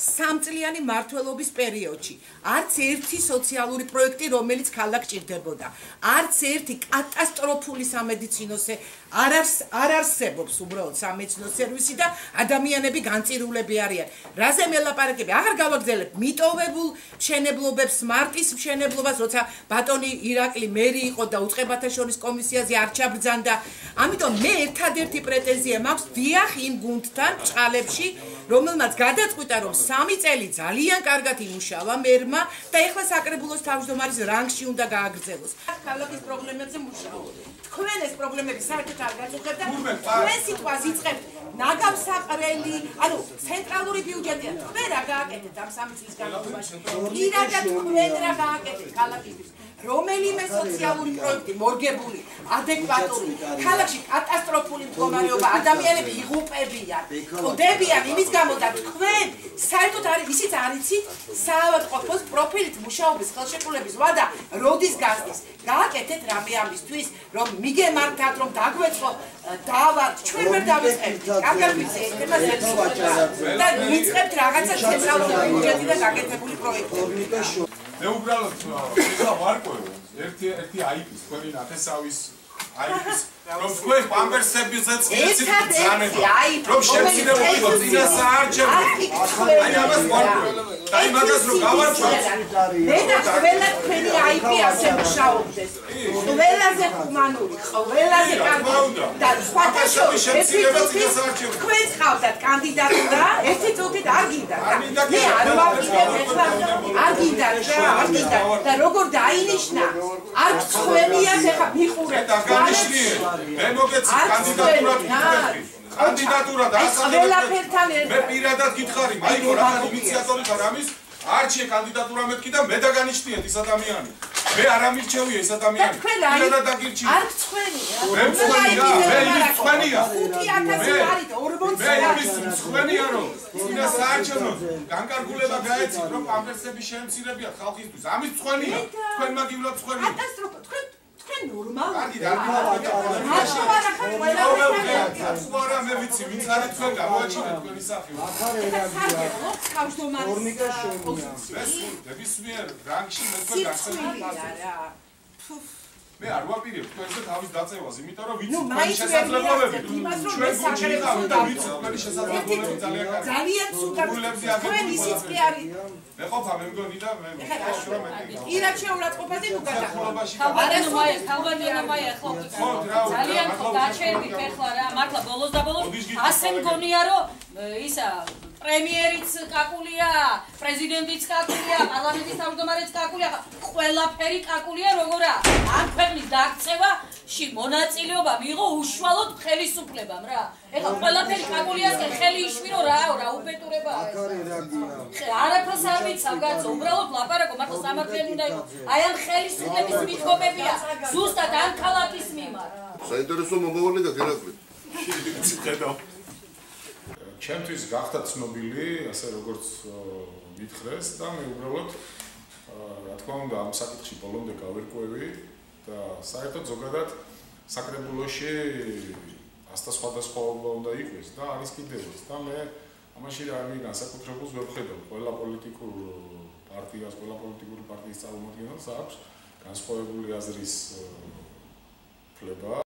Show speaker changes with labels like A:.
A: 3 წლიანი მმართველობის პერიოდში არც ერთი სოციალური პროექტი, რომელიც ქალაქს ჭირდებოდა. არც ერთი კატასტროფული სამედიცინო არ არსებობს უბრალოდ სამედიცინო სერვისი და ადამიანები განწირულები არიან. რაზე მელაპარაკები? აღარ გავაგრძელებ მიტოვებულ მშენებლობებს, მარტის მშენებლობას, როცა ბატონი ირაკლი მერი იყო და უწყებათა შორის კომისიაზე არ ჩაბრძანდა. ამიტომ მე ერთადერთი პრეტენზია მაქვს დიახ იმ გუნდთან ჭყალებში, რომელმაც გადაწყვიტა რომ 3 წელი ძალიან კარგად იმუშავა მერმა და ეხლა საკრებულოს თავმჯდომარის რანგში უნდა გააგრძელოს. ქალაქის პრობლემებზე მუშაობ. თქვენ ეს პრობლემები საერთოდ არ გაწუხებთ და თქვენ სიტყვას იწყებთ ნაგავსაყრელი, ანუ ცენტრალური ბიუჯეტია. თქვენ რა გააკეთეთ ამ 3 წლის განმავლობაში? პირადად თქვენ რა გააკეთეთ ქალაქისთვის? რომელიმე სოციალური პროექტი მორგებული, ადეკვატური, ქალაქში კატასტროფული მდგომარეობა, ადამიანები იღუპებიან, ყვდებიან იმის გამო და თქვენ საერთოდ ისიც არ იცით საავადმყოფოს პროფილით მუშაობის ხელშეკრულების ვადა როდის გასდის. გააკეთეთ რამე ამისთვის, რომ მიგემართათ, რომ დაგვეწყო დავართ, ჩვენ ვერ დავიწყებთ. კარგად ვიცით, და მიწყებთ რაღაცა ცენტრალური ბიუჯეტიდან გაკეთებული პროექტები.
B: მე უბრალოდ ეხლა ვარკვევ ერთი აიპის თქვენი ნახესავის აიპის რომ თქვენ პამპერსებიზეც მიცით ბრძანება რომ შემცირებულიყო წინასაარჩევნო აი ამას ვარკვევ და იმას რომ გავარკვევ
A: მე და ყველა თქვენი აიპი ასე მუშაობდეს ყველაზე ჰუმანური ყველაზე კარგი და სხვათა შორის თქვენ ხავდათ კანდიდატურა ერთი წუთით არ გინდათ მე არ ვამბობ ეხლა არ გინდათ და როგორ დაინიშნა არ გწვენია ეხლა მიყურეთ
B: მე მოგეცი კანდიდატურა თქვენ კანდიდატურა და ასწავლეთ მე პირადად გითხარი მაიკო რა ინიციატორი ხარ ამის არჩიე კანდიდატურა მეთქი და მე დაგანიშნიეთ ის ადამიანი მე არ ამირჩევია ეს ადამიანი პირადად დაგირჩიე
A: არ გწვენია
B: მე მწვენია მე იმის მწვენია
A: 5000 არის 40
B: მე იმის მწვენია რომ წინა საარჩევნო განკარგულება გაეცით რომ პამპერსები შეემცირებიათ ხალხისთვის ამის მწვენია თქვენ მაგივრად მწვენია
A: კატასტროფა თქვენ ნორმალია.
B: კარგი, არა მე ვიცი, ვინც არის თქვენ გამოაჩინეთ თქვენი სახე.
A: თავმჯდომარის
B: ნებისმიერ რანგში მე თქვენ გახსენებთ. მე არ ვაპირებ თქვენზე თავის დაწევას, იმიტომ რომ ვიცი თქვენი შესაძლებლობები. ჩვენ გუნდში ვიყავით და ვიცი თქვენი შესაძლებლობები ძალიან კარგი.
A: ძალიან სულთან. თქვენ ისიც კი არის.
B: მე ყოფა მე მგონი და მე
A: ირაკ შეურაცხყოფაზე თუ გადახდა.
C: ხალბანიანობა ეხლა ძალიან დაჩერდით ეხლა რა მართლა ბოლოს და ბოლოს ასე მგონია რომ ისა პრემიერიც კაკულია, პრეზიდენტიც კაკულია, პარლამენტის თავმჯდომარეც კაკულია, ყველაფერი კაკულია როგორა ამ ქვეყნის დაქცევაში მონაწილეობა მიიღო უშუალოდ ხელისუფლებამ რა. ეხლა ყველაფერი კაკულიასკენ ხელი იშვირო რა უბედურებაა ეს. არაფერს არ ვიცავ კაცო, უბრალოდ ლაპარაკო, მართლა სამართლიანი უნდა იყოს. აი ამ ხელისუფლების მიდგომებია ზუსტად ამ ქალაქის მიმართ.
D: საინტერესო მომავალი გაქვს ირაკლი.
B: ხედავ ჩემთვის გახდა ცნობილი, ასე როგორც მითხრეს და მე უბრალოდ რა თქმა უნდა ამ საკითხში ბოლომდე გავერკვევი და საერთოდ ზოგადად საკრებულოში ასთა სხვადასხვაობა უნდა იყოს და არის კიდევაც და მე ამაში რამე განსაკუთრებულს ვერ ვხედავ. ყველა პოლიტიკურ პარტიას, ყველა პოლიტიკური პარტიის წარმომადგენელს აქვს განსხვავებული აზრის ფლება